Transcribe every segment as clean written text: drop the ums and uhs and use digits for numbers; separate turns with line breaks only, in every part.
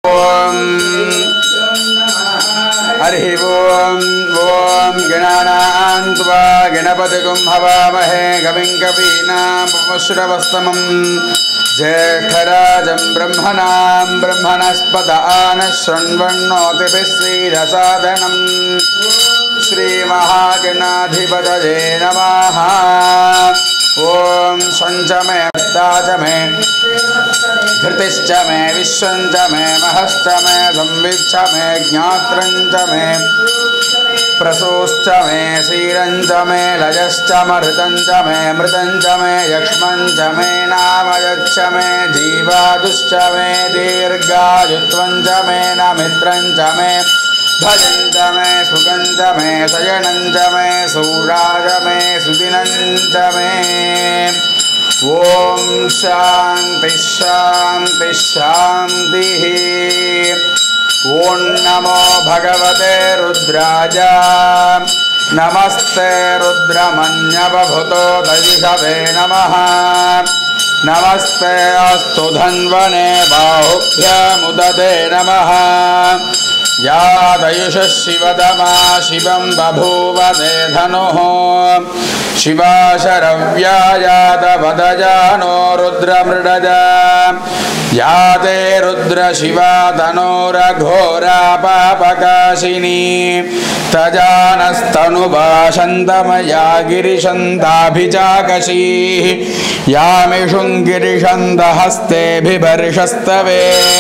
हरि ओम गणानां त्वा गणपतिगुं हवामहे कविं कवीनामुपमश्रवस्तमं ज्येष्ठराजं ब्रह्मणां ब्रह्मणस्पत आनशृण्वन्नोतिभिस्सीदसादनं श्रीमहागणाधिपतये नमः। ओम संच मे वृत्ताच मे धृतिश्च मे विश्वंच मे महश्च मे संविच्च मे ज्ञात्रंच मे प्रसूश्च मे क्षीरंच मे लयश्च मरुतंच मे मृतंच मे यक्ष्मंच मे नामयच्च मे जीवादुश्च मे दीर्घायुत्वंच मे नमित्रंच मे भजंच मे सुखंच मे शयनंच मे सूराज मे सुदिनंच मे। ओम शांति शांति शांति। ओम नमो भगवते रुद्राय नमस्ते रुद्रमन्यवभूतो दयिषवे नमः। नमस्ते अस्तु धन्वने बाहुभ्यामुदते नमः। या दयुषः शिवदमा शिवं बभूव ते धनुः शिवा शरव्या यादवदजानो रुद्रमृडजा या ते रुद्र शिवा तनोरघोरा पापकाशिनी तजानस्तनुभाषन्तमया गिरिशन्ताभिचाकशीः यामिषुं गिरिशन्तहस्तेभिवर्षस्तवे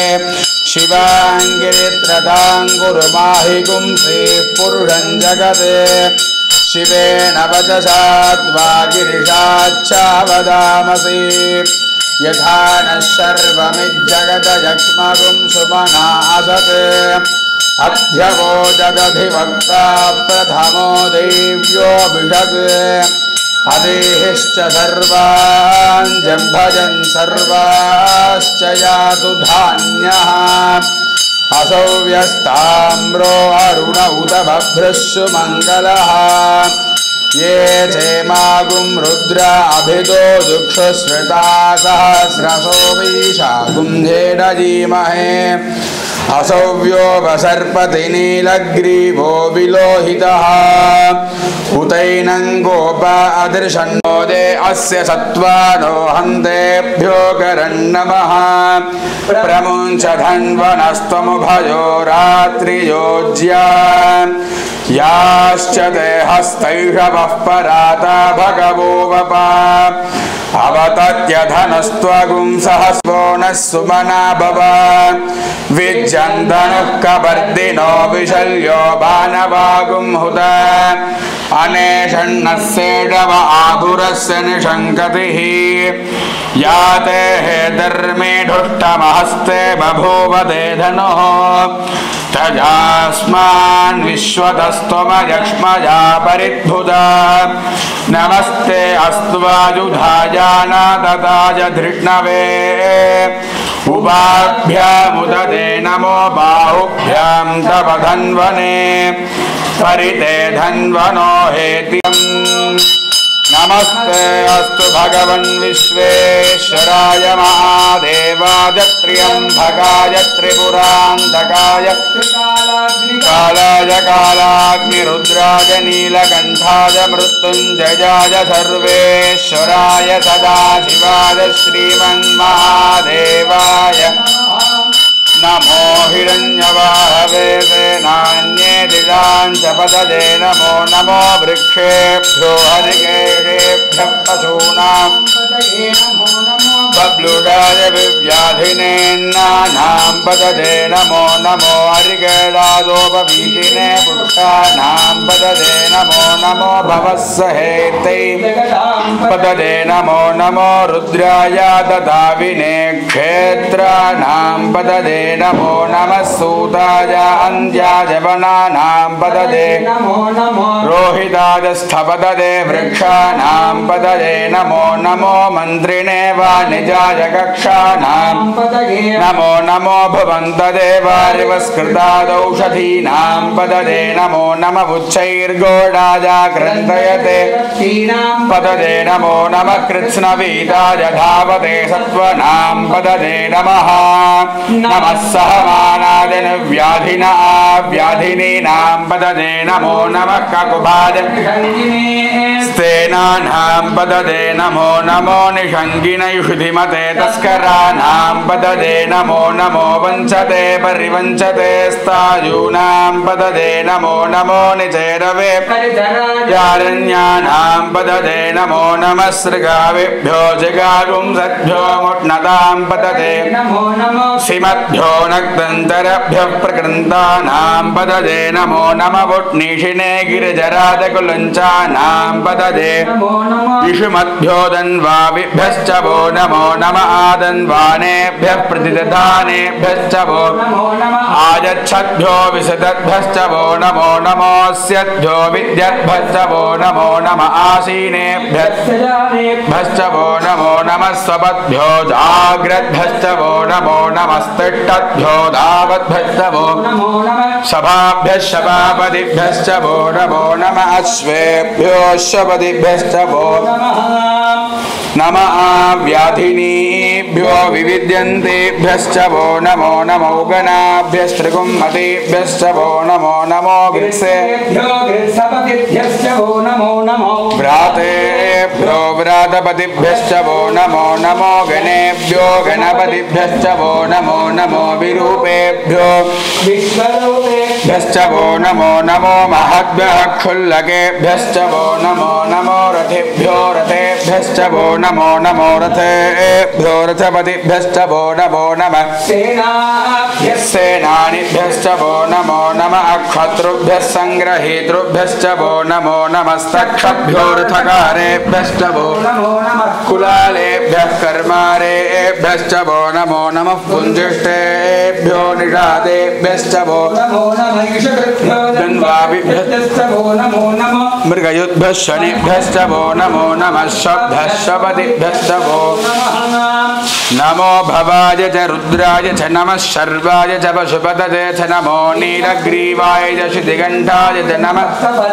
शिवाङ्गिरित्रताङ्गुरुमाहि गुंसेः पुरुषं जगते शिवेन वचसा त्वा गिरिशाच्चावदामसि यथा नः सर्वमिज्जगदजक्ष्मगुं सुमना असते अध्यवो जगधिवक्ता प्रथमो देव्योऽभिषत् अदेहिश्च सर्वान् जम्भजन् सर्वाश्च यातु धान्यः असौ व्यस्ताम्रो अरुण उत बभ्रस्सु मङ्गलः ये चेमागुं रुद्र अभितो दुःखश्रुता सहस्रसो वीशागुं धेडजीमहे असौव्यो वसर्पति नीलग्रीवो विलोहितः उतैनं गोप अदृशन्नोदे अस्य सत्त्वानो हन्तेभ्यो करन्नमः प्रमुञ्च धन्वनस्त्वमुभयो रात्रियोज्या याश्च ते हस्तैषवः पराता भगवो वपा अवतत्यधनस्त्वगुं सहस्वो नः सुमना भव विज्जन्तनुः कपर्दिनो विशल्यो बाणवागुं हुत अनेषण्णस्येषव आधुरस्य निशङ्कतिः या ते हेतर्मेढुष्टमहस्ते बभूव ते धनुः तजास्मान् विश्वतस्त्वमयक्ष्मजा परिद्भुता नमस्ते अस्त्वायुधायानादताय धृष्णवे उभाभ्यामुदते नमो बाहुभ्यां तव धन्वने परिते धन्वनो हेतिम् नमस्ते अस्तु भगवन् विश्वेश्वराय महादेवाय त्र्यम्बकाय त्रिपुरान्तकाय कालाय कालाग्निरुद्राय नीलकण्ठाय मृत्युञ्जयाय सर्वेश्वराय सदाशिवाय श्रीमन्महादेवाय नमो हिरण्यवाहवे नान्ये दिशाञ्च पतये नमो नमो वृक्षेभ्यो हरिकेशेभ्यः पशूनां बब्लुडाय विव्याधिनेन्नानां पतये नमो नमो हरिकेशादोपवीतिने पुरुषाणां पतये नमो नमो भवस्सहेतै पतये नमो नमो रुद्राय ददाविने क्षेत्राणां पतये नमो नमः सूताय अन्त्याय वनानां पतये रोहिताय स्थपतये वृक्षाणां पतये नमो नमो मन्त्रिणे वाणिज्य निजाय कक्षानां नमो नमो भवन्तदेवारिवस्कृतादौषधीनां पददे नमो नमः उच्चैर्गोडाजाक्रन्दयते पददे नमो नमः कृत्स्नवीताय धावते सत्त्वनां पददे नमः नमः सहमानादिनव्याधिना व्याधिनीनां पददे नमो नमः ककुभाज स्तेनानां पददे नमो नमो निषङ्गिनयुषिधिमते तस्कराणां पददे नमो नमो वञ्चते परिवञ्चते स्तायूनां पददे नमो नमो निचैरवे यारण्यानां पददे नमो नमः सृगाविभ्यो जिगागुंसद्भ्यो मुट्नतां पददे सिमद्भ्यो नक्तन्तरभ्यः प्रकृन्तानां पददे नमो नमः वुट्निषिणे गिरिजरादकुलञ्चानां पददे विषुमद्भ्यो दन्वाविभ्यश्च वो नमो नमः आदन्वानेभ्यः प्रतिदधानेभ्यश्च वो आयच्छद्भ्यो विशदद्भ्यश्च वो नमो नमोऽस्यद्भ्यो विद्यद्भ्यश्च वो नमो नमः आसीनेभ्यश्च वो नमो नमः स्वपद्भ्यो जाग्रद्भ्यश्च वो नमो नमस्तिष्ठद्भ्यो धावद्भ्यश्च वो सभाभ्यः सभापतिभ्यश्च वो नमो नमः अश्वेभ्यो अश्वपतिभ्यश्च वो नमः व्याधिनीभ्यो विविद्यन्तेभ्यश्च वो नमो नमो गणाभ्यस्त्रिगुम्मतेभ्यश्च वो नमो नमो गृत्सेभ्यश्च वो नमो नमो व्रातेभ्यो व्रातपतिभ्यश्च वो नमो नमो गणेभ्यो गणपतिभ्यश्च वो नमो नमो विरूपेभ्यो विश्वरूपेभ्यश्च वो नमो नमो महद्भ्यः क्षुल्लकेभ्यश्च वो नमो नमो रथेभ्यो रथेभ्यश्च वो नमो नमो रथेभ्यो रथपतिभ्यश्च वो नमो नमः सेनानिभ्यश्च वो नमो नमः अक्षत्रुभ्यः संग्रहीतृभ्यश्च वो नमो नमस्तक्षभ्यो रथकारेभ्यश्च वो नमो नमः कुलालेभ्यः कर्मारेभ्यश्च वो नमो नमः पुञ्जिष्टेभ्यो निषादेभ्यश्च वो नमो नमः दन्वाभिभ्यश्च वो नमो नमः मृगयुद्भ्यः शनिभ्यश्च वो नमो नमः शब्दश्वपतिभ्यश्च वो नमो भवाय च रुद्राय च नमः शर्वाय च पशुपतये च नमो नीलग्रीवाय च शितिकण्ठाय च नमः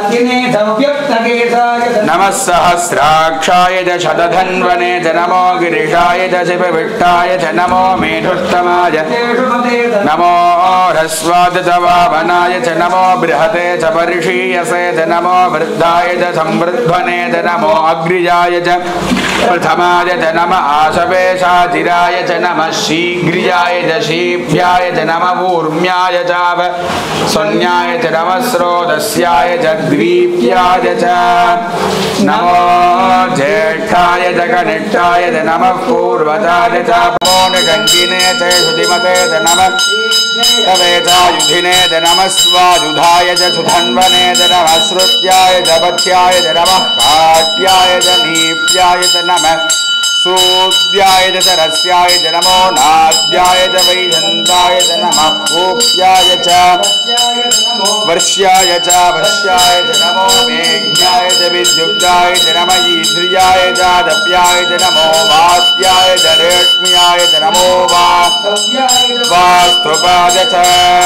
नमः सहस्राक्षाय च शतधन्वने च नमो गिरिशाय च शिवविष्टाय च नमो मेढुष्टमाय नमो ह्रस्वाय च वामनाय च नमो बृहते च परिशीयसे च नमो वृद्धाय च संवृद्धने च नमो अग्रिजाय च प्रथमाय च नमः आशवेशाचिराय च नमः शीघ्रियाय च शीभ्याय च नमः ऊर्म्याय च शून्याय च नमः स्रोतस्याय च द्वीप्याय च नमो ज्येष्ठाय च कनिष्ठाय च नमः पूर्वजाय च मोनिगङ्गिने च श्रुतिमते च नमः तवेचायुधिने च नमः स्वायुधाय च सुधन्वने च नमः श्रुत्याय च पथ्याय च नमः काट्याय च नीप्याय च नमः सूद्याय च रस्याय च नमो नाद्याय च वैजन्ताय च नमः पूप्याय च वर्ष्याय च वश्याय च नमो मेघ्याय च विद्युक्ताय च नमः ईद्रियाय च दप्याय च नमो वात्याय च रेक्ष्म्याय च नमो वास्तुपाय च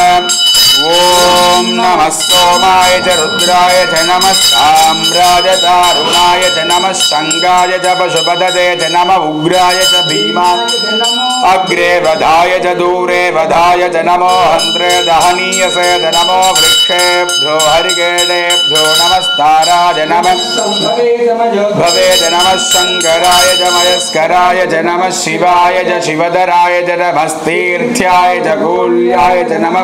ॐ नमः सोमाय च रुद्राय च नमः साम्राय च अरुणाय च नमः शङ्गाय च पशुपतये च नमः उग्राय च भीमाय अग्रे वधाय च दूरे वधाय च नमो हन्त्रे दहनीयसे च नमो वृक्षेभ्यो हरिकेडेभ्यो नमस्ताराय नमः भवे च नमः शङ्कराय च मयस्कराय च नमः शिवाय च शिवधराय च नमस्तीर्थ्याय च कूल्याय च नमः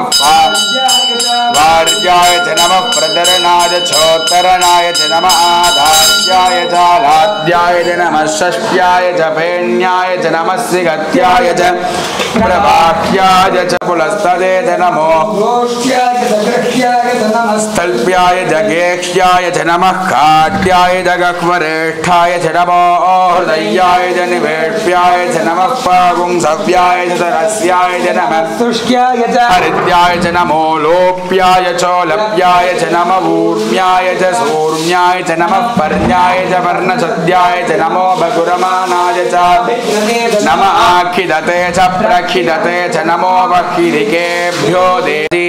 वार्याय च नमः प्रदरणाय चोत्तरणाय च नमः आधार्याय च लाद्याय च नमः षष्ट्याय च पेण्याय च नमः सिगत्याय च प्रवाह्याय च पुलस्तदे च नमो स्थल्प्याय च गेह्याय च नमः काट्याय च गह्वरेष्ठाय च नमो हृदयाय च निवेष्ट्याय च नमः पागुंसव्याय च सरस्याय च नमः तुष्ट्याय च हरिद्याय च नमो लोप्याय च लप्याय च नमः ऊर्म्याय च सूर्म्याय च नमः पर्ण्याय च वर्णचद्याय भृत्याय च नमो बकुरमानाय च नमः आखिदते च प्रखिदते च नमो वक्किरिकेभ्यो देवी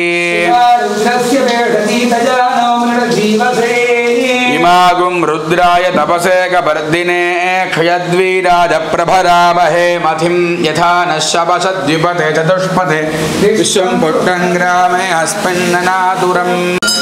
इमागुं रुद्राय तपसे कपर्दिने खयद्वीराज प्रभरामहे मथिं यथा नः शपशद्युपते चतुष्पथे विश्वं पुट्टं ग्रामे अस्मिन्ननातुरम्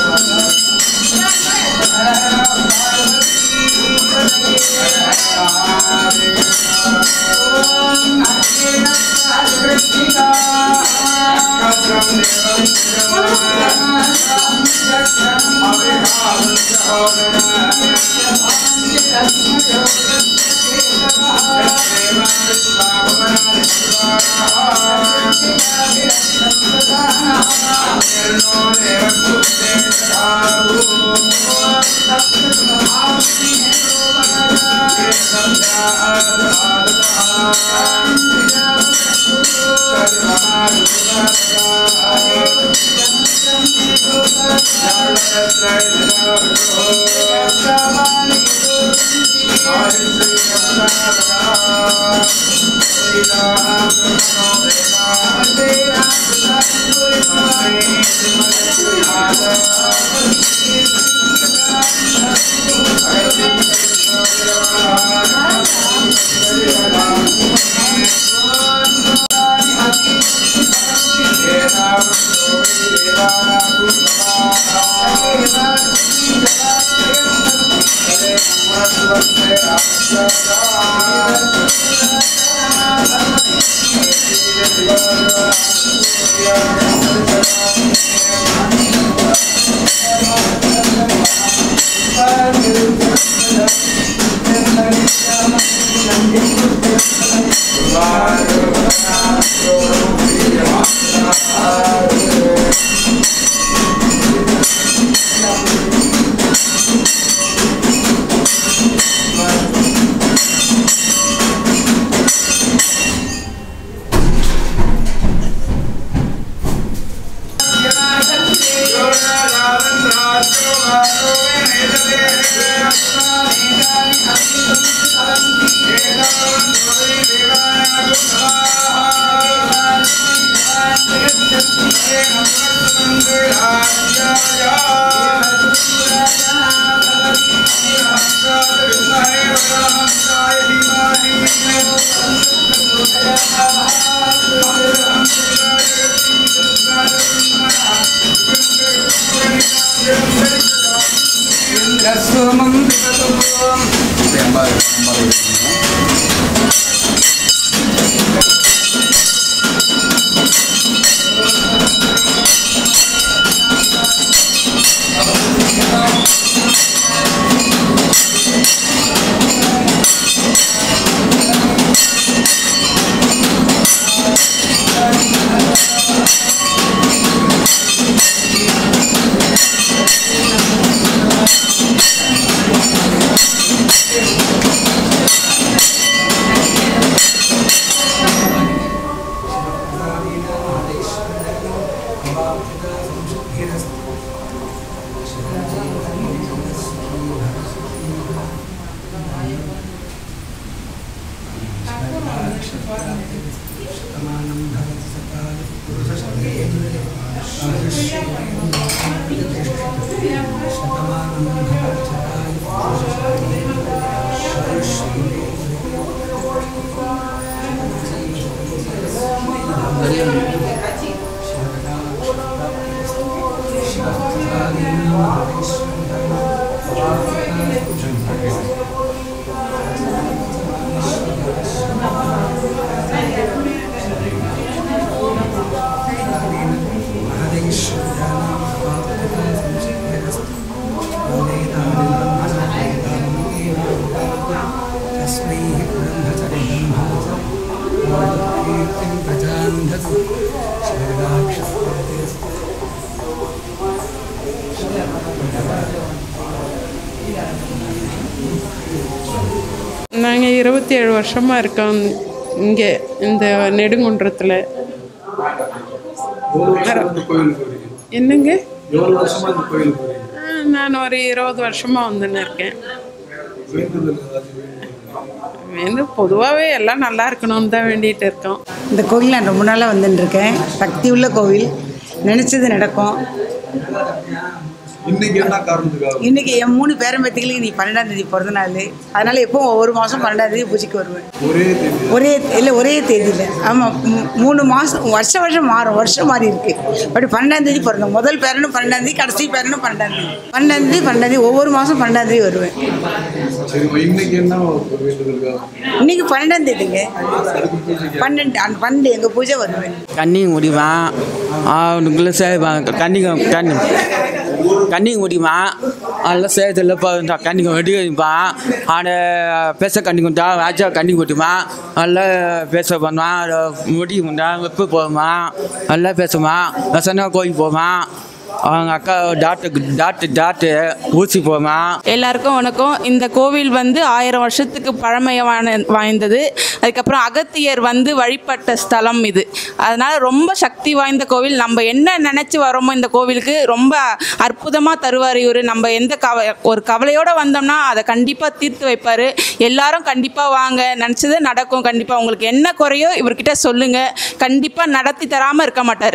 நாங்கள் 27 வருஷமாக இருக்கோம் இங்கே இந்த நெடுங்குன்றத்தில். என்னங்க, நான் ஒரு 20 வருஷமாக வந்துன்னு இருக்கேன். பொதுவாகவே எல்லாம் நல்லா இருக்கணும்னு தான் வேண்டிகிட்டு இருக்கோம்.
இந்த கோவில் நான் ரொம்ப நாளாக வந்துட்டுருக்கேன். சக்தி உள்ள கோவில், நினச்சது நடக்கும். இன்னைக்கு என் 3 பேரம்பேத்திகளுக்கு நீ 12ஆம் தேதி பிறந்த நாள். அதனால் எப்போவும் ஒவ்வொரு மாதம் 12ஆம் தேதி பூஜைக்கு வருவேன். ஒரே தேதியில். ஆமாம், 3 மாதம் வருஷம் மாறும். வருஷம் மாறி இருக்கு. பட் 12ஆம் தேதி பிறந்தோம். முதல் பேரனும் 12ஆம் தேதி, கடைசி பேரனும் 12ஆம் தேதி. 12ஆம் தேதி ஒவ்வொரு மாதம் 12ஆம் தேதி வருவேன். இன்னைக்கு 12ஆம் தேதிங்க. 12 எங்கள் பூஜை வருவேன்.
கன்னிங்க முடிவேன். அவனுக்குள்ள கன்னிங்க முடிவான். அதெல்லாம் சேர்த்துல இப்போ கன்னிங்க வெடிப்பான். அவனை பேச கன்னிங்க ஆச்சா கன்னிங்க முடிவான். நல்லா பேச பண்ணுவான். முடிவான். வெப்பு போவான். நல்லா பேசுவான். வசனா கோயில் போவான். அவங்க அக்கா டாக்டர் ஊசி போவான்.
எல்லாருக்கும் வணக்கம். இந்த கோவில் 1000 வருஷத்துக்கு பழமையான வாய்ந்தது. அதுக்கப்புறம் அகத்தியர் வழிபட்ட ஸ்தலம் இது. அதனால் ரொம்ப சக்தி வாய்ந்த கோவில். நம்ம என்ன நினச்சி வரோமோ இந்த கோவிலுக்கு ரொம்ப அற்புதமாக தருவார் இவர். நம்ம எந்த ஒரு கவலையோடு வந்தோம்னா அதை கண்டிப்பாக தீர்த்து வைப்பார். எல்லாரும் கண்டிப்பாக வாங்க, நினச்சது நடக்கும். கண்டிப்பாக உங்களுக்கு என்ன குறையோ இவர்கிட்ட சொல்லுங்கள். கண்டிப்பாக நடத்தி தராமல் இருக்க மாட்டார்.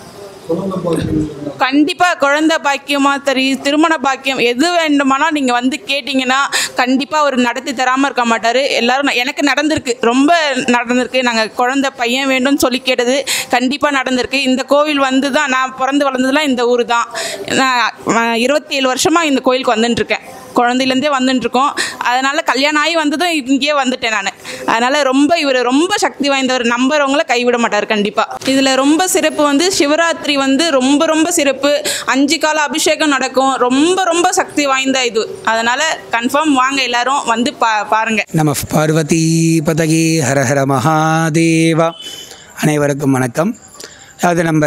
கண்டிப்பாக குழந்தை பாக்கியமா திருமண பாக்கியம் எது வேண்டுமானால் நீங்கள் கேட்டிங்கன்னா கண்டிப்பாக அவர் நடத்தி தராமல் இருக்க மாட்டார். எல்லோரும் எனக்கு நடந்திருக்கு, ரொம்ப நடந்திருக்கு. நாங்கள் குழந்தை பையன் வேண்டும்னு சொல்லி கேட்டது கண்டிப்பாக நடந்திருக்கு. இந்த கோவில் தான் நான் பிறந்து வளர்ந்ததுலாம் இந்த ஊர் தான். நான் 27 வருஷமாக இந்த கோயிலுக்கு வந்துட்டுருக்கேன். குழந்தையிலேருந்தே வந்துட்டுருக்கோம். அதனால் கல்யாணம் ஆகி வந்ததும் இங்கேயே வந்துட்டேன் நான். அதனால் இவர் ரொம்ப சக்தி வாய்ந்தவர். நம்புறவங்கள கைவிட மாட்டார் கண்டிப்பாக. இதில் ரொம்ப சிறப்பு சிவராத்திரி ரொம்ப ரொம்ப சிறப்பு. 5 கால அபிஷேகம் நடக்கும். ரொம்ப ரொம்ப சக்தி வாய்ந்த இது. அதனால் கன்ஃபார்ம் வாங்க, எல்லாரும் பாருங்கள்.
நம பார்வதி பதகி ஹரஹர மகாதேவா. அனைவருக்கும் வணக்கம். அது நம்ம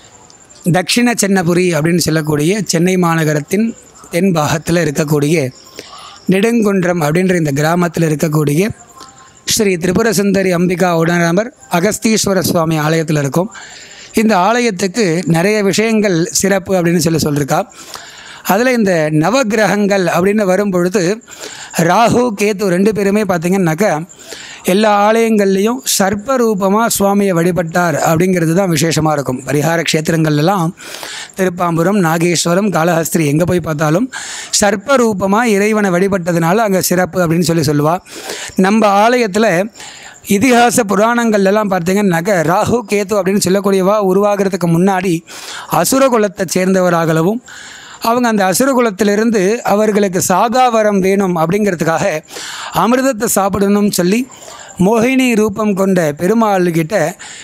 தட்சிண சென்னபுரி அப்படின்னு சொல்லக்கூடிய சென்னை மாநகரத்தின் தென் பாகத்தில் இருக்கக்கூடிய நெடுங்குன்றம் அப்படின்ற இந்த கிராமத்தில் இருக்கக்கூடிய ஸ்ரீ திரிபுர சுந்தரி அம்பிகா உடனமர் அகஸ்தீஸ்வர சுவாமி ஆலயத்தில் இருக்கும். இந்த ஆலயத்துக்கு நிறைய விஷயங்கள் சிறப்பு அப்படின்னு சொல்லியிருக்கா. அதில் இந்த நவகிரகங்கள் அப்படின்னு வரும்பொழுது ராகு கேது 2 பேருமே பார்த்திங்கன்னாக்கா எல்லா ஆலயங்கள்லேயும் சர்ப்ப ரூபமாக சுவாமியை வழிபட்டார் அப்படிங்கிறது தான் விசேஷமாக இருக்கும். பரிகார க்ஷேத்திரங்கள்லாம் திருப்பாம்புரம், நாகேஸ்வரம், காளஹஸ்திரி எங்கே போய் பார்த்தாலும் சர்ப்ப ரூபமாக இறைவனை வழிபட்டதுனால அங்கே சிறப்பு அப்படின்னு சொல்லுவாள். நம்ம ஆலயத்தில் இதிகாச புராணங்கள்லாம் பார்த்திங்கன்னாக்க ராகு கேது அப்படின்னு சொல்லக்கூடியவா உருவாகிறதுக்கு முன்னாடி அசுர குலத்தை சேர்ந்தவராகவும் அவங்க அந்த அசுரகுலத்திலிருந்து அவர்களுக்கு சாகாவரம் வேணும் அப்படிங்கிறதுக்காக அமிர்தத்தை சாப்பிடணும்னு சொல்லி மோகினி ரூபம் கொண்ட பெருமாள்கிட்ட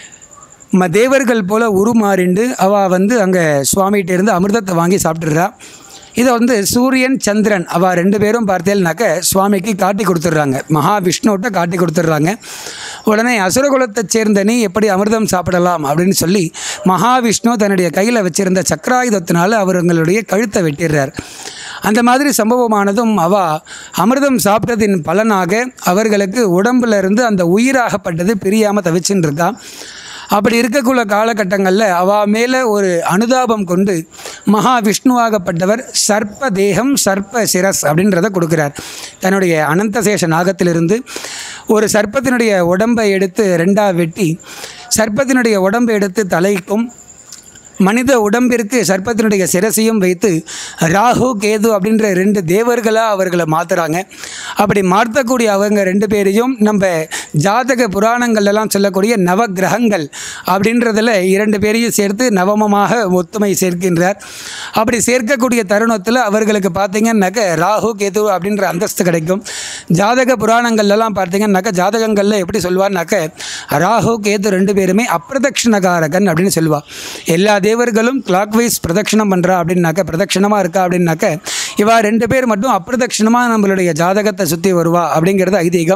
தேவர்கள் போல் உருமாறிண்டு அவள் அங்கே சுவாமிகிட்ட இருந்து அமிர்தத்தை வாங்கி சாப்பிட்டுடுறா. இதை சூரியன் சந்திரன் அவள் 2 பேரும் பார்த்தேன்னாக்க சுவாமிக்கு காட்டி கொடுத்துட்றாங்க. மகாவிஷ்ணுகிட்ட காட்டி கொடுத்துட்றாங்க. உடனே அசுரகுலத்தை சேர்ந்த நீ எப்படி அமிர்தம் சாப்பிடலாம் அப்படின்னு சொல்லி மகாவிஷ்ணு தன்னுடைய கையில் வச்சுருந்த சக்கராயுதத்தினால அவர்களுடைய கழுத்தை வெட்டிடுறார். அந்த மாதிரி சம்பவமானதும் அமிர்தம் சாப்பிட்டதின் பலனாக அவர்களுக்கு உடம்புல இருந்து அந்த உயிராகப்பட்டது பிரியாமல் தவிச்சுன்னு இருக்கா. அப்படி இருக்கக்குள்ள காலகட்டங்களில் அவள் மேலே ஒரு அனுதாபம் கொண்டு மகாவிஷ்ணுவாகப்பட்டவர் சர்ப்ப தேகம் சர்ப்ப சிரஸ் அப்படின்றத கொடுக்குறார். தன்னுடைய அனந்தசேஷ நாகத்திலிருந்து ஒரு சர்ப்பத்தினுடைய உடம்பை எடுத்து 2ஆக வெட்டி சர்ப்பத்தினுடைய உடம்பை எடுத்து தலைக்கும் மனித உடம்பிற்கு சர்ப்பத்தினுடைய சிரசையும் வைத்து ராகு கேது அப்படின்ற 2 தேவர்களாக அவர்களை மாற்றுறாங்க. அப்படி மாற்றக்கூடிய அவங்க 2 பேரையும் நம்ம ஜாதக புராணங்கள்லாம் சொல்லக்கூடிய நவகிரகங்கள் அப்படின்றதில் 2 பேரையும் சேர்த்து நவமமாக ஒத்துமை சேர்க்கின்றார். அப்படி சேர்க்கக்கூடிய தருணத்தில் அவர்களுக்கு பார்த்திங்கன்னாக்க ராகு கேது அப்படின்ற அந்தஸ்து கிடைக்கும். ஜாதக புராணங்கள்லாம் பார்த்திங்கன்னாக்க ஜாதகங்களில் எப்படி சொல்லுவார்னாக்க ராகு கேது 2 பேருமே அப்பிரதட்சிணகாரகன் அப்படின்னு சொல்லுவாள். எல்லா தேவர்களும் கிளாக் வைஸ் பிரதட்சிணம் பண்ணுறா அப்படின்னாக்க பிரதட்சிணமாக இருக்கா அப்படின்னாக்க இவா 2 பேர் மட்டும் அப்பிரதட்சிணமாக நம்மளுடைய ஜாதகத்தை சுற்றி வருவா அப்படிங்கிறது ஐதீகம்.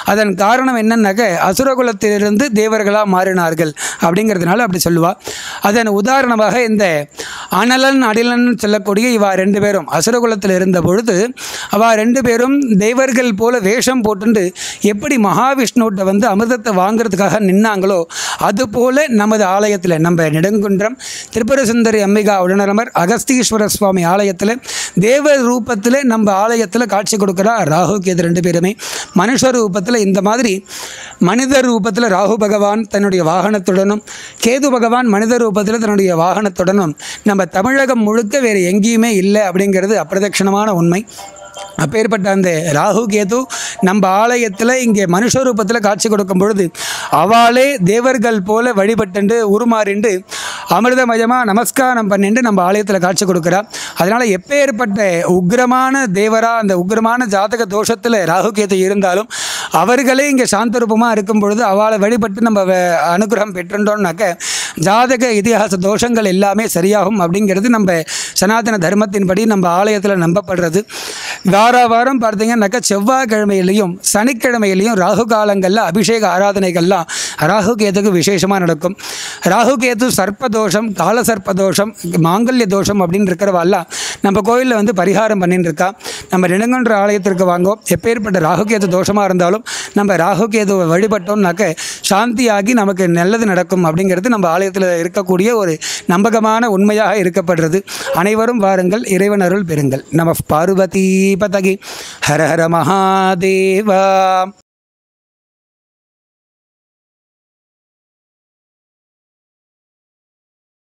அதன் காரணம் என்னன்னாக்க அசுரகுலத்திலிருந்து தேவர்களாக மாறினார்கள் அப்படிங்கிறதுனால அப்படி சொல்லுவாள். அதன் உதாரணமாக இந்த அனலன் அடிலன் சொல்லக்கூடிய இவா 2 பேரும் அசுரகுலத்தில் இருந்த பொழுது அவள் 2 பேரும் தேவர்கள் போல வேஷம் போட்டுண்டு எப்படி மகாவிஷ்ணுகிட்ட வந்து அமிர்தத்தை வாங்கிறதுக்காக நின்னாங்களோ அதுபோல நமது ஆலயத்தில் நம்ம நெடுங்குன்றம் திரிபுர சுந்தரி அம்பிகா உடனரமர் அகஸ்தீஸ்வர சுவாமி ஆலயத்தில் தேவ ரூபத்தில் நம்ம ஆலயத்தில் காட்சி கொடுக்குறார் ராகு கேது 2 பேருமே. மனுஷ ரூபத்தில் இந்த மாதிரி மனித ரூபத்தில் ராகு பகவான் தன்னுடைய வாகனத்துடனும் கேது பகவான் மனித ரூபத்தில் தன்னுடைய வாகனத்துடனும் நம்ம தமிழகம் முழுக்க வேறு எங்கேயுமே இல்லை அப்படிங்கிறது அப்பிரதட்சணமான உண்மை. அப்பேற்பட்ட அந்த ராகு கேது நம்ம ஆலயத்தில் இங்கே மனுஷ ரூபத்தில் காட்சி கொடுக்கும் பொழுது அவளே தேவர்கள் போல வழிபட்டு உருமாறிண்டு அமிர்தமயமாக நமஸ்காரம் பண்ணிட்டு நம்ம ஆலயத்தில் காட்சி கொடுக்குறா. அதனால் எப்பேற்பட்ட உக்ரமான தேவராக அந்த உக்ரமான ஜாதக தோஷத்தில் ராகு கேது இருந்தாலும் அவர்களே இங்கே சாந்த ரூபமாக இருக்கும் பொழுது அவளை வழிபட்டு நம்ம அனுகிரகம் பெற்றுட்டோம்னாக்க ஜாதக இதிகாச தோஷங்கள் எல்லாமே சரியாகும் அப்படிங்கிறது நம்ம சனாதன தர்மத்தின்படி நம்ம ஆலயத்தில் நம்பப்படுறது. வாரம் பார்த்தீங்கன்னாக்கா செவ்வாய்க்கிழமையிலையும் சனிக்கிழமையிலையும் ராகு காலங்களில் அபிஷேக ஆராதனைகள்லாம் ராகு கேதுக்கு விசேஷமாக நடக்கும். ராகு கேது சர்ப்பதோஷம், கால சர்ப்பதோஷம், மாங்கல்ய தோஷம் அப்படின்னு இருக்கிறவாலாம் நம்ம கோயிலில் வந்து பரிகாரம் பண்ணிட்டு இருக்கா. நம்ம நெடுங்குன்ற ஆலயத்திற்கு வாங்கோம். எப்பேற்பட்ட ராகு கேது தோஷமாக இருந்தாலும் நம்ம ராகு கேதுவை வழிபட்டோம்னாக்க சாந்தியாகி நமக்கு நல்லது நடக்கும் அப்படிங்கிறது நம்ம ஆலயத்தில் இருக்கக்கூடிய ஒரு நம்பகமான உண்மையாக இருக்கப்படுறது. அனைவரும் வாருங்கள், இறைவன் அருள் பெறுங்கள். நம பார்வதி பதகி ஹர ஹர மகாதேவா.